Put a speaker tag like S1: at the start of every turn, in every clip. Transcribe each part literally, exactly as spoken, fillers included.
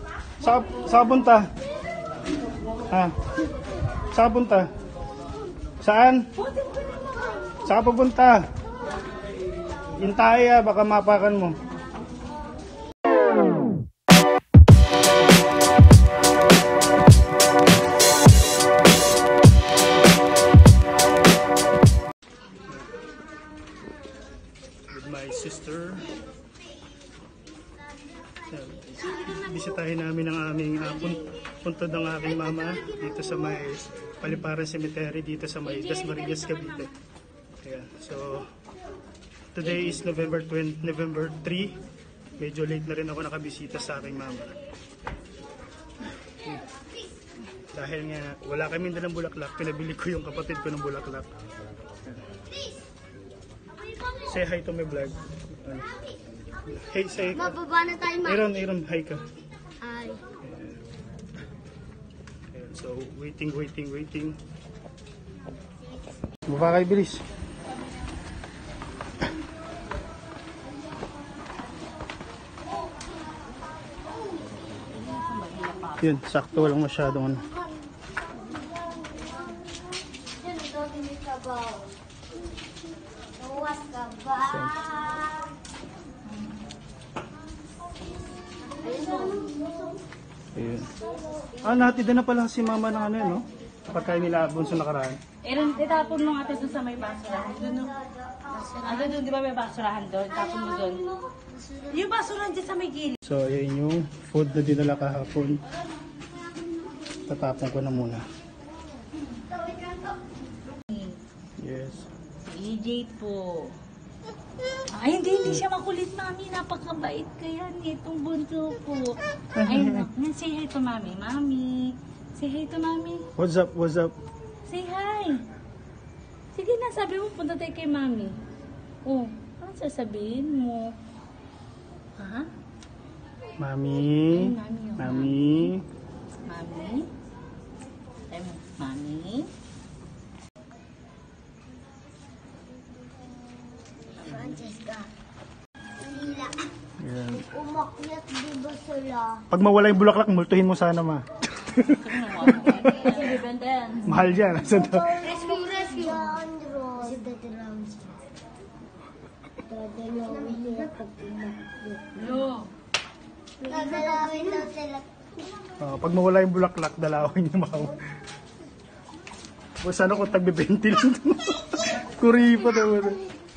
S1: Sa, sa punta? Ha? Sa punta? Saan? Saan pupunta? Hintay ah, baka mapakan mo. With my sister. Bisitahin namin ang aming uh, puntod ng aking mama dito sa may Paliparan Cemetery dito sa may Dasmariñas, Cavite. Ayan. So today is November twentieth, November third. Medyo late na rin ako nakabisita sa aking mama. Hmm. Dahil nga wala kami din ng bulaklak, pinabili ko yung kapatid ko ng bulaklak. Say hi to my vlog. Hey, say hi.
S2: Mababa na tayo, ma.
S1: Aaron, Aaron, hi ka.
S2: Hi.
S1: Ayan, so, waiting, waiting, waiting. Baba kayo, bilis. Yun, sakto, walang masyadong ano. Ayun. Ah, nahatid na pala si mama ng ano yun, no? Pagkain nila abon sa nakaraan.
S3: Eron, itapon mo nga ito doon sa may basurahan. Doon, no? Ano doon, di ba may basurahan doon? Itapon mo doon. Yung basurahan dyan sa may gilid.
S1: So, ayun yung food na dinala kahapon. Tatapon ko na muna. Yes.
S3: E J po. Ay, hindi, hindi siya makulit, mami. Napakabait kaya nitong bunso po. Ay, no. Say hi to mami. Mami. Say hi to mami.
S1: What's up? What's up?
S3: Say hi. Sige na, sabi mo, punta tayo kay mami. Oh, ano sasabihin mo? Ha?
S1: Mami.
S3: Ay, mami. Oh,
S1: Mami.
S3: Mami. Ay, mami.
S2: Francesca. Nila.
S1: Yan.
S2: Umakyat di ba sila?
S1: Pag mawala yung bulaklak, multuhin mo sana, ma. Mahal yan. So,
S2: Rescue, rescue. Android. Si Daddy Ramsey. Dadalawin sila pag umakyat.
S3: No.
S2: Dadalawin daw sila.
S1: uh, pag mawala yung bulaklak, dalawin yung mahaw. O sana kung tagbe-benti lang ito. Kuripa ito.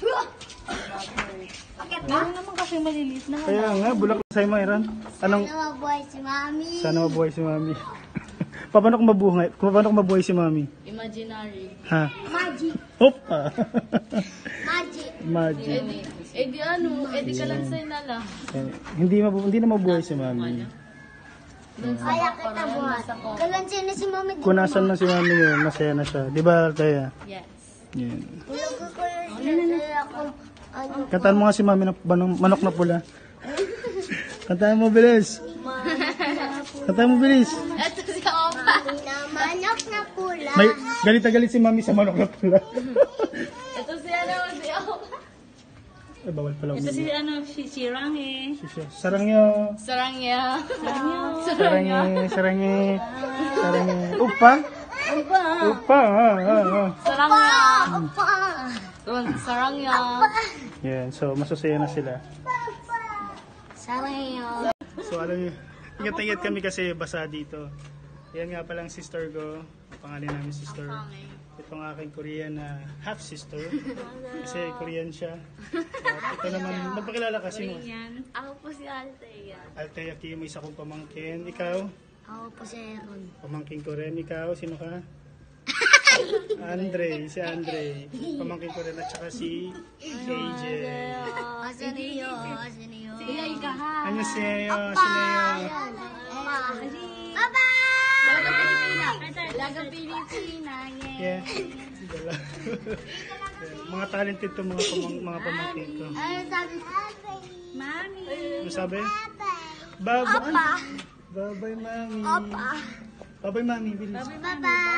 S3: Meron naman kasi maliliit na.
S1: Kaya nga, bulaklak sa'yo, Mayran. Anong...
S2: Sana mabuhay si Mami.
S1: Sana mabuhay si Mami. Paano kung mabuhay? Paano kung mabuhay si Mami?
S3: Imaginary.
S1: Ha?
S2: Magic.
S1: Opa!
S2: Magic.
S1: Magic.
S3: Eh di ano, eh di ka lang sa'yo na lang.
S1: Eh, hindi, mabu hindi na mabuhay si Mami.
S2: Kaya kita buhat. Kalansin na si Mami.
S1: Kung nasan na si Mami yun, masaya na siya. Di ba, Taya?
S3: Yes.
S1: Yan.
S2: Tulog ko yun sila ako. Ano?
S1: Kantaan mo nga si Mami ng manok, manok na pula. Kantaan mo, bilis. Kantaan mo, bilis.
S3: Ito si Opa.
S2: Na manok na pula.
S1: May, galit na galit si Mami sa manok na pula.
S3: Ito si ano, si Opa.
S1: Ay, bawal pala.
S3: Ito si ano, si Sirang eh.
S1: Sarangyo.
S3: Sarangya. Sarangya.
S1: Sarangye, sarangye. Sarangye. Upa?
S3: Opa.
S1: Upa, ha, ha, ha.
S3: Sarangya.
S2: Opa.
S3: Sarangya.
S1: Yan, so masasaya na sila.
S2: Sarangyo.
S1: So alam niyo, ingat-ingat kami kasi basa dito. Yan nga palang sister ko. Ang pangalan namin sister. Itong aking Korean na half sister. Kasi Korean siya. At ito naman, magpakilala kasi mo.
S3: Ako po si Althea.
S1: Althea Kim, isa kong pamangkin. Ikaw?
S2: Ako po si Aaron.
S1: Pamangkin ko rin. Ikaw? Sino ka? Andre. Si Andre. Pamangkin ko rin. At saka si A J.
S2: Asan niyo? Asan niyo?
S3: Sige, ika ha.
S1: Ano siya? Sineo?
S2: Bye-bye!
S3: Lagang Pilipina. Lagang Pilipina.
S1: Yeah. Dala. Mga talented to mga pamang, mga pamangkin ko.
S2: Ano sabi?
S3: Mami.
S1: Ano sabi? Bye-bye.
S2: Opa.
S1: Bye-bye, Mami.
S2: Opa.
S1: Bye-bye, Mami. Bilis.
S2: Bye-bye.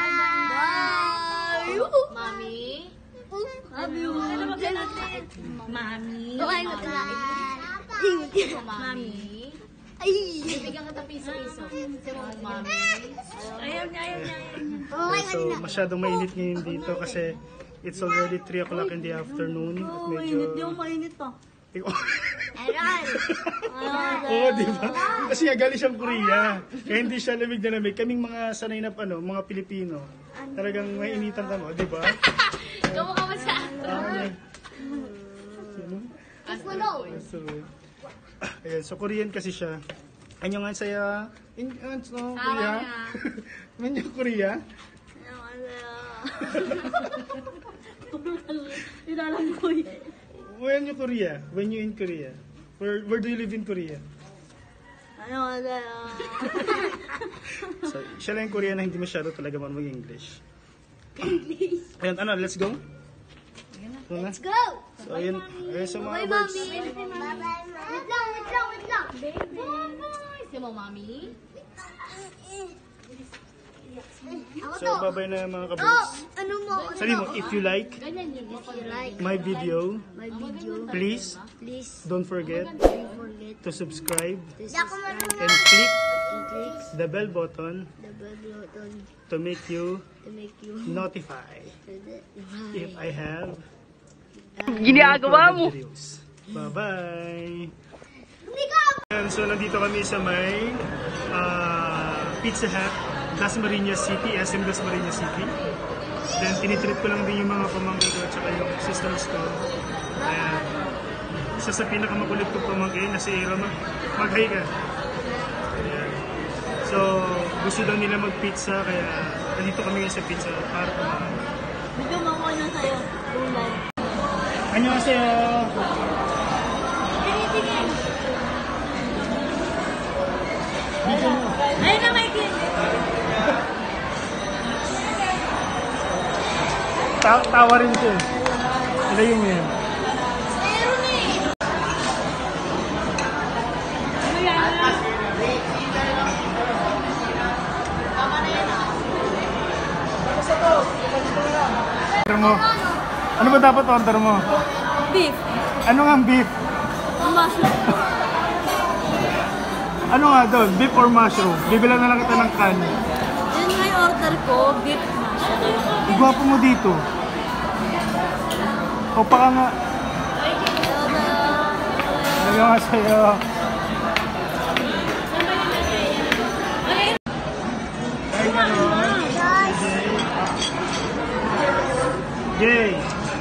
S3: Mami.
S2: Mami.
S3: Ano ba natin? Mami.
S2: Okay, magkain.
S3: Mami.
S2: Ay!
S4: Bibigyan kita piso-piso. Si mami.
S3: Ayaw niya, ayaw niya.
S1: Okay, so masyadong mainit ngayon dito kasi it's already three o'clock in the afternoon. At medyo...
S3: mainit pa.
S2: Aral!
S1: Oo, di ba? Kasi nga galing siyang Korea. Kaya hindi siya lamig na lamig. Kaming mga sanay na ano, mga Pilipino. Talagang mainitan kami, di ba?
S4: Kamukha mo sa
S1: So, ayan, so Korean kasi siya. Ano nga saya? Ano no, Korea? Ano Korea?
S3: Inalam ko yun.
S1: When you Korea? When you in Korea? Where where do you live in Korea? So, siya lang yung Korean na hindi masyado talaga marunong English. Ayan, ano, let's go?
S2: Let's go!
S1: So, ayun, ayun sa mga
S2: Bye,
S1: birds.
S2: Mami! Wait lang, wait lang, wait lang!
S4: baby. Si mo, mami.
S2: Ako
S1: So,
S2: to!
S1: babay na mga
S2: Oh!
S1: kabirds.
S2: Ano mo?
S1: Sabi mo, if you like
S4: Ganyan yun.
S2: If you like
S1: my video,
S2: my video,
S1: please
S2: please
S1: don't forget
S2: don't forget
S1: to subscribe
S2: to subscribe
S1: and click
S2: and click
S1: the bell button
S2: the bell button
S1: to make you
S2: to make you
S1: notify
S2: notify.
S1: if I have
S5: Ginagawa mo.
S1: videos. Bye-bye!
S2: Hindi ka!
S1: Ayan, so nandito kami sa may uh, Pizzahut, Dasmariñas City, S M Dasmariñas City. Then tinitreat ko lang din yung mga pamangkin ko at saka yung sisters ko. Ayan. Isa sa pinakamakulit kong pamangkin na si Aaron, mag- mag-hi ka. Ayan. So gusto daw nila mag-pizza kaya nandito kami ngayon sa pizza para kumain.
S3: Medyo makuha na sa'yo. Gulay.
S1: Annyeonghaseyo!
S3: Ayun na, Mikey.
S1: Ta- tawa rin siya. Ilayo mo yan. Order mo. Ano ba dapat order mo?
S3: Beef.
S1: Ano nga ang beef?
S3: Mushroom.
S1: Ano nga doon? Beef or mushroom? Bibilan na lang kita ng can.
S3: Yun nga yung order ko, beef mushroom.
S1: Igwapo mo dito. O baka nga. Ano nga sa'yo? Ay, gano'n. Yay!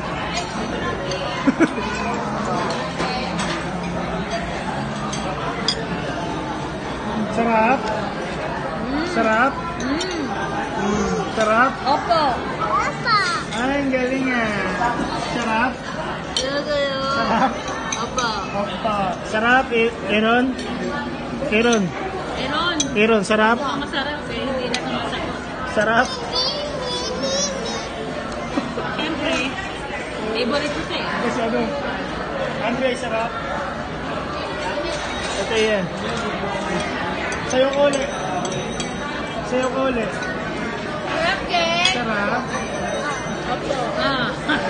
S1: Sarap? Sarap? Mm. Sarap?
S3: Opo.
S2: Papa!
S1: Ay, ang galing ah. Sarap?
S3: Yogoyo.
S1: Sarap?
S3: Opo.
S1: Opa. Sarap, eh, Aaron? Aaron?
S3: Meron.
S1: Aaron, sarap?
S3: Masarap eh, hindi na sumasagot.
S1: Sarap?
S3: Siyempre, favorite ko siya eh.
S1: Kasi ano? Andre, sarap? Ito yan. Sayo ko ulit. Sayo ko ulit.
S3: Sarap eh.
S1: Sarap?
S3: Ah.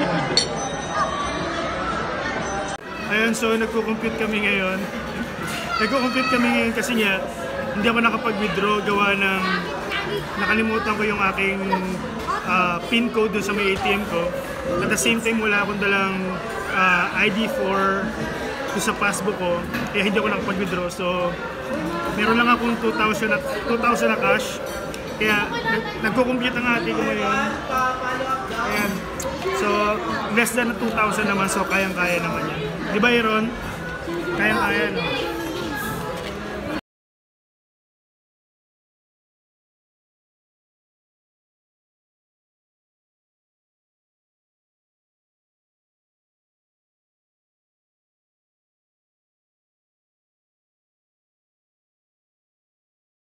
S1: Ayun, so nagko-compute kami ngayon. Nagko-compute kami ngayon kasi nga hindi ako nakapag-withdraw gawa ng nakalimutan ko yung aking uh, PIN code dun sa may A T M ko. At the same time, wala akong dalang uh, I D for dun sa passbook ko. Kaya hindi ako nakapag-withdraw. So, meron lang akong two thousand na, two thousand na cash. Kaya nag nagko-compute ang ate ko ngayon. Ayan. So, less than two thousand naman. So, kayang-kaya naman yan. Di ba, Aaron? Kayang-kaya, no?